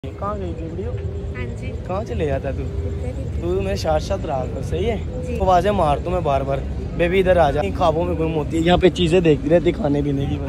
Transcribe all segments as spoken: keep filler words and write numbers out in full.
कहाँ गई थी वीडियो? हाँ जी। कहाँ चले जाता तू? तू मेरे साथ साथ रहा कर, सही है? आवाजें मार तू मैं बार बार, बेबी इधर आ जा। ख्वाबों में गुम होती है, यहाँ पे चीजें देखती रहती खाने पीने की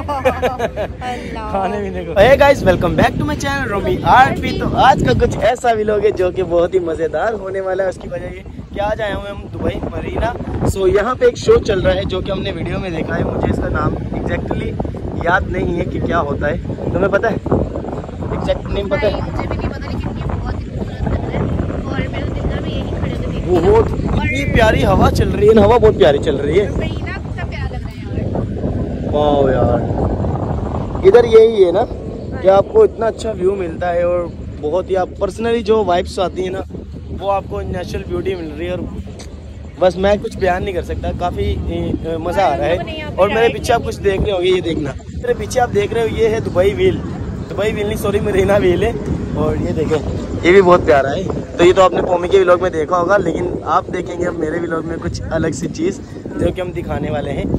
खाने पीने को। Hey guys, welcome back to my channel Romi RP. तो आज का कुछ ऐसा व्लॉग है जो कि बहुत ही मजेदार होने वाला है। उसकी वजह ये कि आज आए हुए हम दुबई मरीना। सो यहाँ पे एक शो चल रहा है जो कि हमने वीडियो में देखा है। मुझे इसका नाम एग्जैक्टली याद नहीं है कि क्या होता है। तुम्हें पता है? एग्जैक्ट नेम पता है? मुझे भी नहीं पता, लेकिन ये बहुत ही खूबसूरत लग रहा है और मेरे दिल में यही खड़े होकर देख रही बहुत इतनी प्यारी हवा चल रही है, हवा बहुत प्यारी चल रही है। मरीना कितना प्यारा लग रहा है यार। वाह यार, इधर यही है ना कि आपको इतना अच्छा व्यू मिलता है और बहुत ही आप पर्सनली जो वाइब्स आती है ना वो आपको नेचुरल ब्यूटी मिल रही है। और बस मैं कुछ बयान नहीं कर सकता, काफ़ी मज़ा आ रहा है। और मेरे पीछे आप कुछ देख रहे होंगे, ये देखना मेरे पीछे आप देख रहे हो, ये है दुबई व्हील। दुबई व्हील नहीं, सॉरी मरीना व्हील है। और ये देखें, ये भी बहुत प्यारा है। तो ये तो आपने पोमी के व्लॉग में देखा होगा, लेकिन आप देखेंगे अब मेरे व्लॉग में कुछ अलग सी चीज़ जो कि हम दिखाने वाले हैं।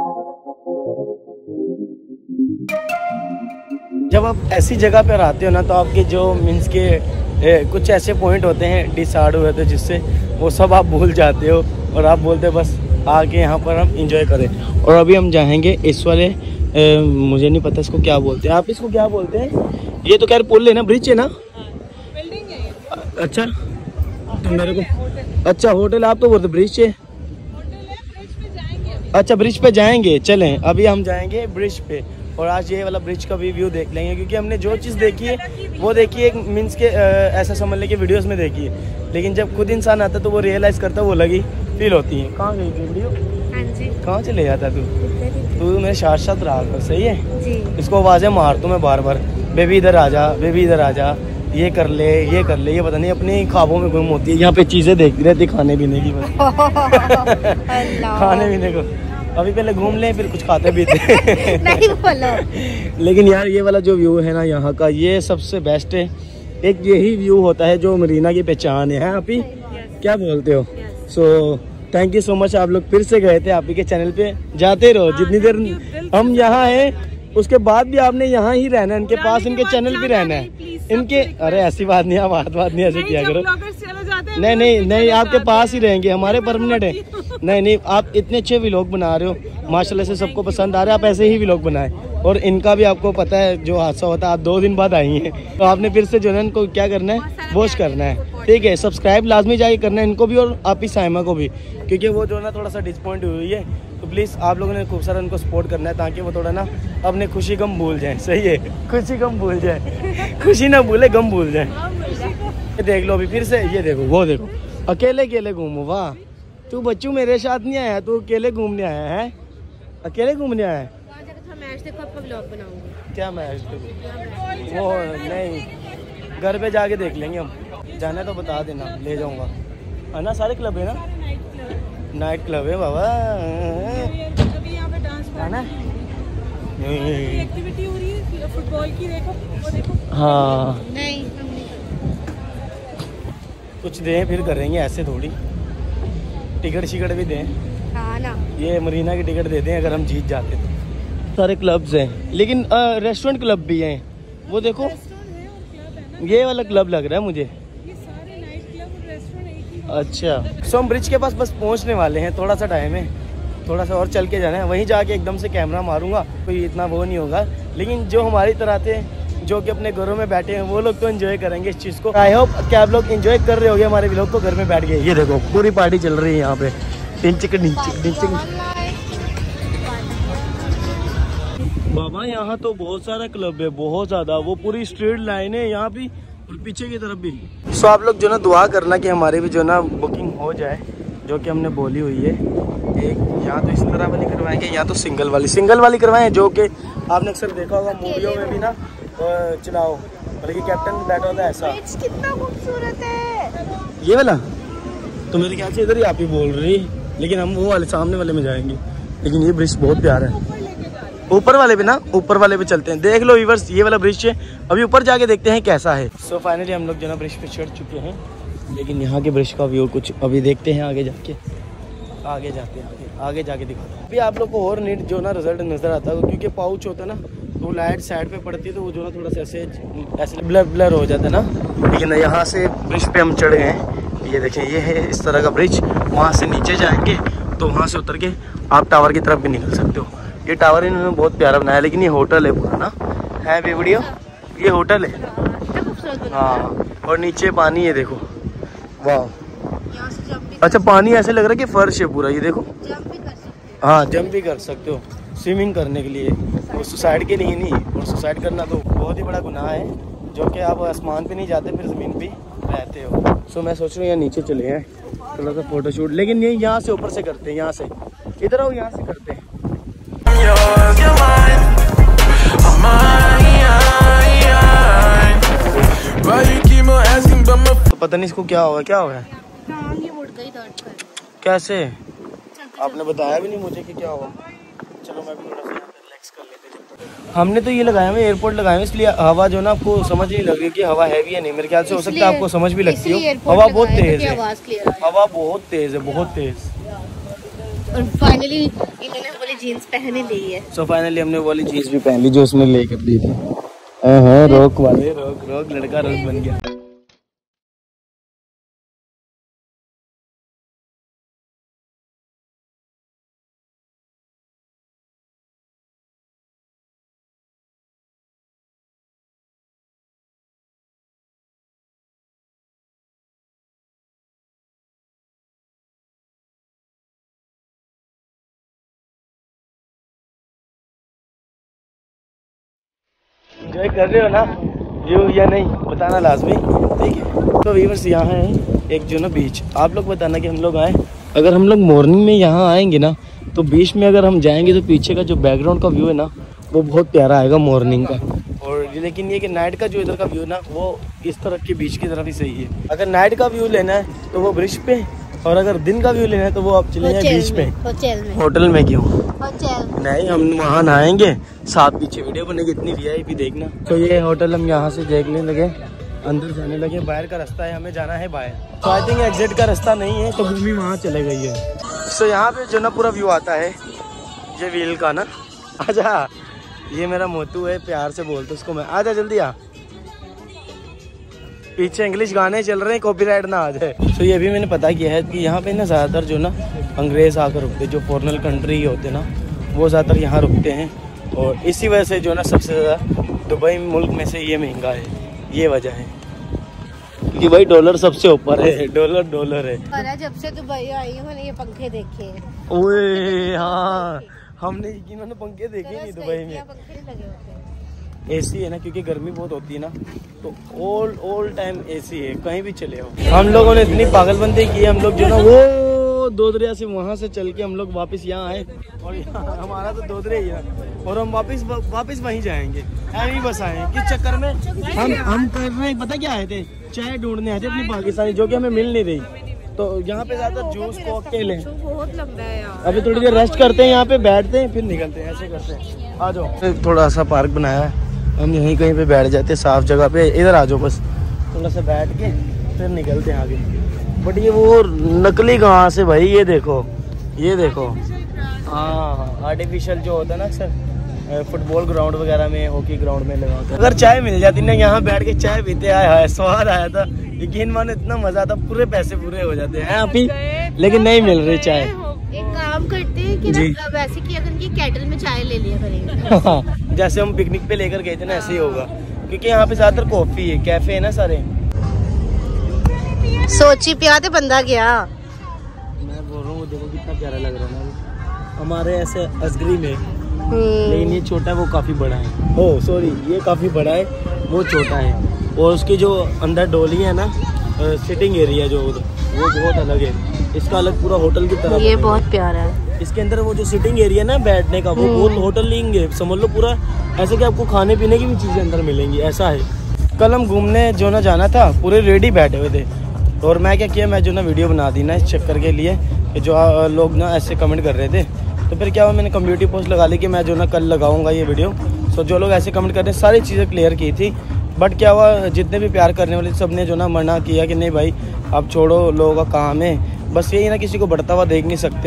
जब आप ऐसी जगह पर आते हो ना तो आपके जो मीन्स के ए, कुछ ऐसे पॉइंट होते हैं डिसाइड हुए थे जिससे वो सब आप भूल जाते हो और आप बोलते हो बस आके यहाँ पर हम इंजॉय करें। और अभी हम जाएंगे इस वाले ए, मुझे नहीं पता इसको क्या बोलते हैं। आप इसको क्या बोलते हैं? ये तो खैर पुल है ना, ब्रिज है ना? बिल्डिंग है। अच्छा तो मेरे को अच्छा होटल, आप तो बोलते ब्रिज है। अच्छा ब्रिज पे जाएंगे, चलें अभी हम जाएंगे ब्रिज पे। और आज ये वाला ब्रिज का भी व्यू देख लेंगे क्योंकि हमने जो चीज़ देखी है वो देखी है एक मीन्स के ऐसा समझ लें कि वीडियोस में देखी है, लेकिन जब खुद इंसान आता तो वो रियलाइज़ करता वो लगी फील होती है। कहाँ गई थी वीडियो? हाँ जी। कहाँ चले जाता तू? तू मेरे साथ साथ रहा कर, सही है? जी। इसको आवाज़ें मार तू मैं बार बार, बेबी इधर आ जा, बेबी इधर आ जा, ये कर ले ये कर ले। ये पता नहीं अपनी ख्वाबों में गुम होती है, यहाँ पे चीज़ें देखती रहती खाने पीने की खाने पीने को। अभी पहले घूम लें फिर कुछ खाते पीते नहीं बोलो। लेकिन यार ये वाला जो व्यू है ना यहाँ का, ये सबसे बेस्ट है। एक यही व्यू होता है जो मरीना की पहचान है। आप ही क्या बोलते हो? So thank you so much. आप लोग फिर से गए थे, आप ही के चैनल पे जाते रहो जितनी देर हम यहाँ हैं, उसके बाद भी आपने यहाँ ही रहना है, इनके पास इनके चैनल पे रहना है इनके। अरे ऐसी बात नहीं है, बात बात नहीं ऐसे किया करो। नहीं नहीं नहीं, आपके पास ही रहेंगे, हमारे परमानेंट है। नहीं नहीं, आप इतने अच्छे व्लॉग बना रहे हो, माशाल्लाह से सबको पसंद आ रहा है। आप ऐसे ही व्लॉग बनाएं। और इनका भी आपको पता है जो हादसा होता है, आप दो दिन बाद आई हैं तो आपने फिर से जो है इनको क्या करना है, वॉच करना है, ठीक है? सब्सक्राइब लाजमी जाके करना है इनको भी और आप ही साइमा को भी, क्योंकि वो जो ना थोड़ा सा डिसपॉइंट हुई है। तो प्लीज़ आप लोगों ने खूब सारा उनको सपोर्ट करना है ताकि वो थोड़ा ना अपने खुशी गम भूल जाए। सही है, खुशी गम भूल जाए, खुशी ना भूले गम भूल जाए। ये देख लो अभी फिर से, ये देखो वो देखो, अकेले अकेले घूमो। वाह, तू बच्चू मेरे साथ नहीं आया, तू अकेले घूमने आया है, अकेले घूमने आया है। मैच देखो, आपका व्लॉग बनाऊंगी। क्या मैच देखो? वो नहीं, घर पे जाके देख लेंगे हम। जाना तो बता देना, ले जाऊंगा, है ना? सारे क्लब है ना? नाइट क्लब है बाबा, है ना? एक्टिविटी हो रही है फुटबॉल की, देखो वो देखो। हाँ नहीं, कुछ दें फिर करेंगे, ऐसे थोड़ी। टिकट शिकट भी दें। हाँ ना, ये मरीना की टिकट दे दें अगर हम जीत जाते तो। सारे क्लब्स हैं, लेकिन रेस्टोरेंट क्लब भी हैं। वो देखो ये वाला क्लब लग रहा है मुझे। ये सारे नाइट क्लब और रेस्टोरेंट एक ही। अच्छा, सो हम ब्रिज के पास बस पहुंचने वाले हैं, थोड़ा सा टाइम है, थोड़ा सा और चल के जाना है। वहीं जाके एकदम से कैमरा मारूंगा, कोई इतना वो नहीं होगा। लेकिन जो हमारी तरह थे जो कि अपने घरों में बैठे हैं वो लोग तो एंजॉय करेंगे इस चीज़ को। आई होप कि आप लोग एंजॉय कर रहे होगे हमारे व्लॉग को घर में बैठ के। ये देखो पूरी पार्टी चल रही है यहाँ पे, टिंचिक टिंचिक टिंचिक। बाबा यहाँ तो बहुत सारा क्लब है, बहुत ज़्यादा, वो पूरी स्ट्रीट लाइन है यहाँ भी और पीछे की तरफ भी। सो आप लोग जो ना दुआ करना कि हमारी भी जो ना बुकिंग हो जाए, जो कि हमने बोली हुई है। एक यहाँ तो इस तरह वाली करवाएंगे, यहाँ तो सिंगल वाली सिंगल वाली करवाएं, जो कि आपने अक्सर देखा होगा मूवियों में भी ना चलाओ, मतलब कि कैप्टन बैठा होता है ऐसा। कितना खूबसूरत है ये वाला तो मेरे ख्याल से इधर ही आप ही बोल रही, लेकिन हम वो वाले सामने वाले में जाएंगे। लेकिन ये ब्रिज बहुत प्यारा है, ऊपर वाले पे ना, ऊपर वाले पे चलते हैं। देख लो व्यूअर्स, ये वाला ब्रिज है, अभी ऊपर जाके देखते हैं कैसा है। सो so, फाइनली हम लोग जो ना ब्रिज पे चढ़ चुके हैं, लेकिन यहाँ के ब्रिज का व्यू कुछ अभी देखते हैं आगे जाके, आगे जाते हैं आगे आगे जाके दिखाते हैं। अभी आप लोग को और नीट जो ना रिजल्ट नज़र आता है, क्योंकि पाउच होता है ना तो लाइट साइड पे पड़ती है तो वो जो ना थोड़ा सा ऐसे ऐसे ब्लर ब्लर हो जाता है ना। लेकिन यहाँ से ब्रिज पे हम चढ़ गए हैं, ये देखें ये है इस तरह का ब्रिज। वहाँ से नीचे जाएंगे तो वहाँ से उतर के आप टावर की तरफ भी निकल सकते हो। ये टावर इन्होंने बहुत प्यारा बनाया, लेकिन ये होटल है पूरा ना, है वीडियो, ये होटल है। हाँ, और नीचे पानी है देखो, वाह। अच्छा, पानी ऐसे लग रहा है कि फर्श है पूरा, ये देखो। हाँ, जंप भी कर सकते हो स्विमिंग करने के लिए, वो सुसाइड के लिए नहीं। और सुसाइड करना तो बहुत ही बड़ा गुनाह है, जो कि आप आसमान पे नहीं जाते फिर ज़मीन पे रहते हो। सो मैं सोच रहा हूँ यहाँ नीचे चले हैं थोड़ा सा फोटोशूट, लेकिन ये यहाँ से ऊपर से करते हैं, यहाँ से इधर आओ, यहाँ से करते हैं। तो पता नहीं इसको क्या हुआ, क्या हुआ है, कैसे आपने बताया भी नहीं मुझे कि क्या हुआ। चलो मैं भी थोड़ा सा रिलैक्स कर लेते हैं। हमने तो ये लगाया हुआ एयरपोर्ट लगाए हुए, इसलिए हवा जो ना आपको समझ नहीं लग रही कि हवा हैवी है नहीं। मेरे ख्याल से हो सकता है आपको समझ भी लगती हो, हवा बहुत तेज है, हवा बहुत तेज है, बहुत तेज। और फाइनली इन्होंने वाली जीन्स पहन ली है। सो फाइनली हमने वाली जीन्स भी पहन ली जो उसने लेकर दी थी। हाँ, रोक वाले रोक रोक लड़का रोक बन गया। एंजॉय कर रहे हो ना व्यू या नहीं, बताना लाजमी, ठीक है। तो व्यूअर्स यहाँ है एक जो ना बीच, आप लोग बताना कि हम लोग आए। अगर हम लोग मॉर्निंग में यहाँ आएंगे ना तो बीच में अगर हम जाएंगे तो पीछे का जो बैकग्राउंड का व्यू है ना वो बहुत प्यारा आएगा मॉर्निंग का। और लेकिन ये कि नाइट का जो इधर का व्यू ना वो इस तरफ के बीच की तरफ ही सही है। अगर नाइट का व्यू लेना है तो वो ब्रिज पे, और अगर दिन का व्यू लेना है तो वो आप चले जाए बीच पे। होटल में, होटल में क्यों? होटल नहीं, हम वहाँ नहाएंगे, साथ पीछे वीडियो बनेगी, इतनी वीआईपी देखना। तो ये होटल हम यहाँ से देखने लगे, अंदर जाने लगे। बाहर का रास्ता है, हमें जाना है बाहर। तो आई थिंक एग्जिट का रास्ता नहीं है, तो भूमि वहाँ चले गई है। सो so, यहाँ पे जो ना पूरा व्यू आता है ये व्हील का ना। आजा, ये मेरा मोतू है, प्यार से बोलते उसको मैं। आजा जल्दी आ, पीछे इंग्लिश गाने चल रहे हैं, कॉपीराइट ना आ जाए। तो ये भी मैंने पता किया है कि यहाँ पे ना ज़्यादातर जो ना अंग्रेज़ आकर रुकते, जो फॉरेनर कंट्री होते ना वो ज़्यादातर यहाँ रुकते हैं। और इसी वजह से जो ना सबसे ज़्यादा दुबई मुल्क में से ये महंगा है, ये वजह है कि भाई डॉलर सबसे ऊपर है, डॉलर डॉलर है। जब से दुबई आई हूँ मैंने ये पंखे देखे हैं। ओए हाँ, हमने इन्होंने पंखे देखे नहीं दुबई में। एसी है ना, क्योंकि गर्मी बहुत होती है ना, तो ऑल ऑल टाइम एसी है, कहीं भी चले हो। हम लोगों ने इतनी पागलबंदी की, हम लोग जो ना वो दोदरिया से वहाँ से चल के हम लोग वापस यहाँ आए, और यहाँ हमारा तो दोदरिया ही है, और हम वापस वापस वहीं जाएंगे। ऐसे बस आए किस चक्कर में हम हम कर रहे हैं, पता क्या आए थे, चाय ढूंढने आए थे अपनी पाकिस्तानी, जो कि हमें मिल नहीं रही। तो यहाँ पे ज्यादा जूस कॉकटेल है। बहुत लंबा है यार। अभी थोड़ी देर रेस्ट करते हैं, यहाँ पे बैठते हैं, फिर निकलते हैं, ऐसे करते हैं। आ जाओ, थोड़ा सा पार्क बनाया है, हम यहीं कहीं पे बैठ जाते हैं साफ जगह पे। इधर आ जाओ, बस थोड़ा सा बैठ के फिर निकलते हैं आगे। बट ये वो नकली कहाँ से भाई, ये देखो, ये देखो, हाँ आर्टिफिशियल जो होता है ना अक्सर फुटबॉल ग्राउंड वगैरह में, हॉकी ग्राउंड में लगा होता है। अगर चाय मिल जाती ना, यहाँ बैठ के चाय पीते, आया है स्वाद आया था, यकीन मानो इतना मजा आता, पूरे पैसे पूरे हो जाते हैं आप ही, लेकिन नहीं मिल रही चाय। एक काम करते हैं कि ना वैसे कि अगर की केटल में चाय ले लिया करेंगे। जैसे हम पिकनिक पे लेकर गए थे ना, ऐसे ही होगा, क्योंकि यहाँ पे ज्यादातर कॉफी है, कैफे है ना सारे। सोची पिया तो बंदा गया। मैं बोल रहा हूँ देखो कितना प्यारा लग रहा है ना, हमारे ऐसे असगरी में, लेकिन ये छोटा है वो काफी बड़ा है। ओ सॉरी, ये काफी बड़ा है वो छोटा है, और उसकी जो अंदर डोली है ना, सिटिंग एरिया जो वो बहुत अलग है, इसका अलग पूरा होटल की तरह। ये बहुत प्यारा है। इसके अंदर वो जो सिटिंग एरिया ना बैठने का, वो बहुत होटल लेंगे समझ लो पूरा, ऐसे कि आपको खाने पीने की भी चीजें अंदर मिलेंगी, ऐसा है। कल हम घूमने जो ना जाना था, पूरे रेडी बैठे हुए थे, और मैं क्या किया, मैं जो ना वीडियो बना दी ना इस चक्कर के लिए कि जो लोग ना ऐसे कमेंट कर रहे थे, तो फिर क्या हुआ, मैंने कम्युनिटी पोस्ट लगा ली कि मैं जो ना कल लगाऊंगा ये वीडियो। सो जो लोग ऐसे कमेंट कर रहे हैं, सारी चीज़ें क्लियर की थी, बट क्या हुआ, जितने भी प्यार करने वाले सब ने जो ना मना किया कि नहीं भाई आप छोड़ो, लोगों का काम है, बस यही ना, किसी को बढ़ता हुआ देख नहीं सकते,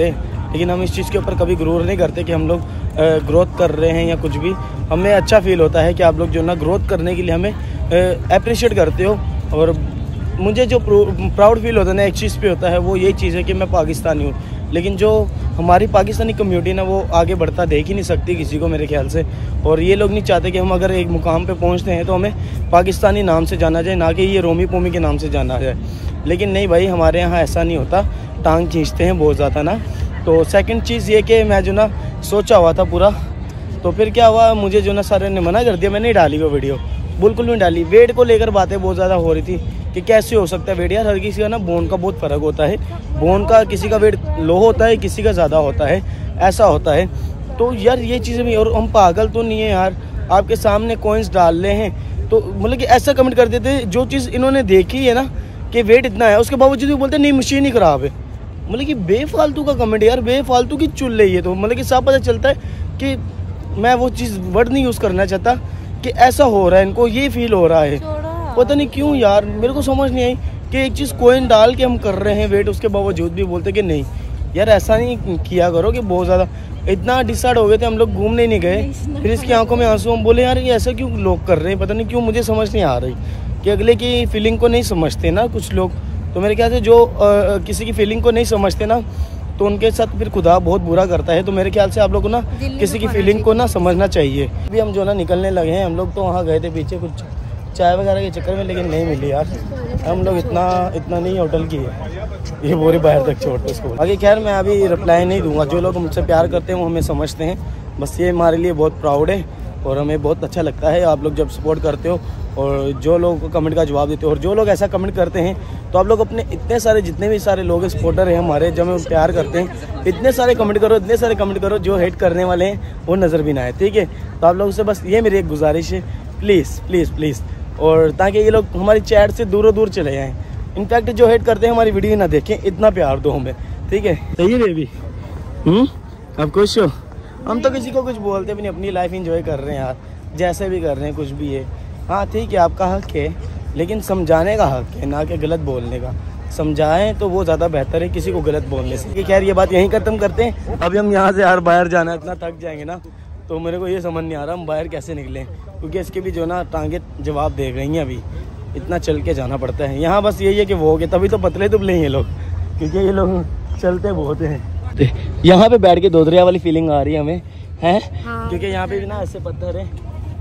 लेकिन हम इस चीज़ के ऊपर कभी गुरूर नहीं करते कि हम लोग ग्रोथ कर रहे हैं या कुछ भी। हमें अच्छा फील होता है कि आप लोग जो ना ग्रोथ करने के लिए हमें अप्रिशिएट करते हो। और मुझे जो प्राउड फील होता है ना एक चीज़ पे होता है, वो यही चीज़ है कि मैं पाकिस्तानी हूँ। लेकिन जो हमारी पाकिस्तानी कम्युनिटी ना वो आगे बढ़ता देख ही नहीं सकती किसी को मेरे ख्याल से। और ये लोग नहीं चाहते कि हम अगर एक मुकाम पे पहुँचते हैं तो हमें पाकिस्तानी नाम से जाना जाए, ना कि ये रोमी पोमी के नाम से जाना जाए। लेकिन नहीं भाई, हमारे यहाँ ऐसा नहीं होता, टांग खींचते हैं बहुत ज़्यादा ना। तो सेकंड चीज़ ये कि मैं जो ना सोचा हुआ था पूरा, तो फिर क्या हुआ, मुझे जो ना सारे ने मना कर दिया, मैंने नहीं डाली वो वीडियो, बिल्कुल नहीं डाली। वेट को लेकर बातें बहुत ज़्यादा हो रही थी कि कैसे हो सकता है वेट, यार हर किसी का ना बोन का बहुत फ़र्क होता है। बोन का किसी का वेट लो होता है, किसी का ज़्यादा होता है, ऐसा होता है। तो यार ये चीज़ें भी, और हम पागल तो नहीं है यार, आपके सामने कॉइन्स डाल रहे हैं तो मतलब कि ऐसा कमेंट कर देते, जो चीज़ इन्होंने देखी है ना कि वेट इतना है, उसके बावजूद भी बोलते नहीं मशीन ही ख़राब है। मतलब कि बेफालतू का कमेंट यार, बेफालतू की चुल रही है। तो मतलब कि साफ पता चलता है कि मैं वो चीज़ वर्ड नहीं यूज़ करना चाहता कि ऐसा हो रहा है, इनको ये फील हो रहा है, पता नहीं क्यों यार। मेरे को समझ नहीं आई कि एक चीज़ कोइन डाल के हम कर रहे हैं वेट, उसके बावजूद भी बोलते कि नहीं यार ऐसा नहीं किया करो। कि बहुत ज़्यादा इतना डिसाइड हो गए थे हम लोग, घूमने नहीं गए। फिर इसकी आंखों में आंसू, हम बोले यार ये ऐसा क्यों लोग कर रहे हैं, पता नहीं क्यों। मुझे समझ नहीं आ रही कि अगले की फीलिंग को नहीं समझते ना कुछ लोग। तो मेरे ख्याल से जो आ, किसी की फीलिंग को नहीं समझते ना, तो उनके साथ फिर खुदा बहुत बुरा करता है। तो मेरे ख्याल से आप लोग को ना किसी की फीलिंग को ना समझना चाहिए। अभी हम जो ना निकलने लगे हैं, हम लोग तो वहाँ गए थे पीछे कुछ चाय वगैरह के चक्कर में, लेकिन नहीं मिली यार। हम लोग इतना इतना नहीं होटल की है, ये बोरी बाहर तक छोड़ दो इसको। आगे खैर मैं अभी रिप्लाई नहीं दूंगा। जो लोग मुझसे प्यार करते हैं वो हमें समझते हैं, बस ये हमारे लिए बहुत प्राउड है और हमें बहुत अच्छा लगता है आप लोग जब सपोर्ट करते हो और जो लोग कमेंट का जवाब देते हो। और जो लोग ऐसा कमेंट करते हैं तो आप लोग अपने इतने सारे जितने भी सारे लोग सपोर्टर हैं हमारे, जब हमें प्यार करते हैं, इतने सारे कमेंट करो, इतने सारे कमेंट करो, जो हेट करने वाले हैं वो नज़र भी ना आए, ठीक है। तो आप लोगों से बस ये मेरी एक गुजारिश है, प्लीज़ प्लीज़ प्लीज़, और ताकि ये लोग हमारी चैट से दूरों दूर चले जाएँ। इनफैक्ट जो हेट करते हैं हमारी वीडियो ना देखें, इतना प्यार दो हमें, ठीक है। सही है बेबी, हम्म आप खुश हो? हम तो किसी को कुछ बोलते भी नहीं, अपनी लाइफ एंजॉय कर रहे हैं यार, जैसे भी कर रहे हैं, कुछ भी है। हाँ ठीक है, आपका हक है, लेकिन समझाने का हक है, ना कि गलत बोलने का। समझाएं तो वो ज़्यादा बेहतर है किसी को गलत बोलने से। खैर ये बात यहीं ख़त्म करते हैं। अभी हम यहाँ से यार बाहर जाना है, इतना थक जाएंगे ना, तो मेरे को ये समझ नहीं आ रहा हम बाहर कैसे निकलें, क्योंकि इसके भी जो ना टांगे जवाब दे रही हैं। अभी इतना चल के जाना पड़ता है यहाँ, बस यही है कि वो हो गए, तभी तो पतले दुबले हैं ये लोग, क्योंकि ये लोग चलते बहुत हैं। यहाँ पे बैठ के दोदरिया वाली फीलिंग आ रही है हमें, है हाँ। क्योंकि यहाँ पे भी ना ऐसे पत्थर है,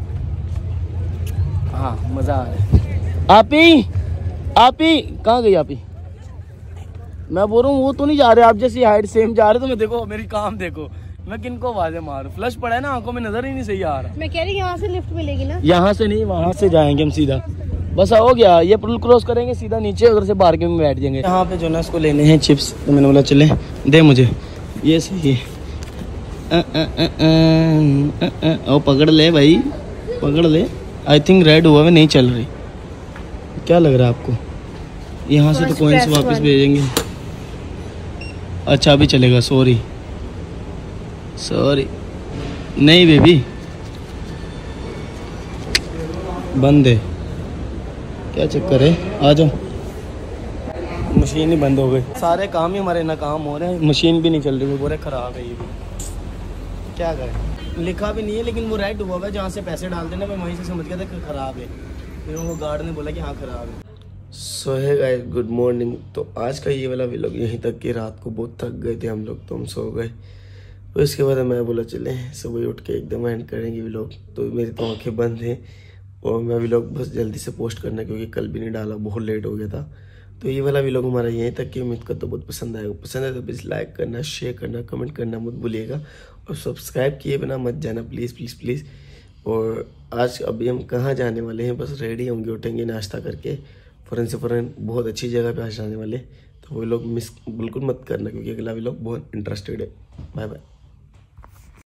हाँ मज़ा आ रहा है। आपी आपी कहाँ गई आपी? मैं बोल रहा हूँ वो तो नहीं जा रहे, आप जैसी हाइट सेम जा रहे। तो मैं देखो मेरी काम देखो, मैं किनको आवाजें मारूं, फ्लश पड़ा है ना आंखों में, नजर ही नहीं सही आ रहा। मैं कह रही यहाँ से लिफ्ट मिलेगी ना? यहाँ से नहीं, वहाँ से जाएंगे हम सीधा, बस हो गया, ये पुल क्रॉस करेंगे सीधा नीचे, उधर से पार्किंग में बैठ जाएंगे। यहाँ पे जो ना इसको लेने हैं चिप्स, तो मैंने बोला चले दे मुझे, ये सही है। ओ पकड़ ले भाई, पकड़ ले। आई थिंक रेड हुआ है, नहीं चल रही, क्या लग रहा है आपको? यहाँ से तो कॉइन्स वापस भेजेंगे। अच्छा अभी चलेगा, सॉरी सॉरी नहीं बेबी, बंद है, क्या चक्कर है? आ जाओ। मशीन ही बंद हो गई, सारे काम ही हमारे नाकाम हो रहे हैं, मशीन भी नहीं चल रही, बोरे खराब है ये भी, क्या करें। लिखा भी नहीं है, लेकिन वो रेड हुआ है जहाँ से पैसे डालते ना, मैं वहीं से समझ गया था कि ख़राब है। फिर वो गार्ड ने बोला कि हाँ ख़राब है। सो है गाइस, गुड मॉर्निंग। तो आज का ये वाला व्लॉग यहीं तक कि रात को बहुत थक गए थे हम लोग, तो हम सो गए। तो इसके बाद मैं बोला चले सुबह उठ के एकदम एंड करेंगे व्लॉग। तो मेरी तो आँखें बंद हैं और मैं व्लॉग बस जल्दी से पोस्ट करना, क्योंकि कल भी नहीं डाला, बहुत लेट हो गया था। तो ये वाला व्लॉग हमारा यहीं तक कि उम्मीद करता तो बहुत पसंद आएगा। पसंद आए तो प्लीज़ लाइक करना, शेयर करना, कमेंट करना मत भूलिएगा, और सब्सक्राइब किए बिना मत जाना प्लीज़ प्लीज़ प्लीज़। और आज अभी हम कहाँ जाने वाले हैं, बस रेडी होंगे, उठेंगे नाश्ता करके, फ़ौरन से फ़ौरन बहुत अच्छी जगह पे आज जाने वाले। तो वो लोग मिस बिल्कुल मत करना, क्योंकि अगला व्लॉग बहुत इंटरेस्टेड है। Bye bye.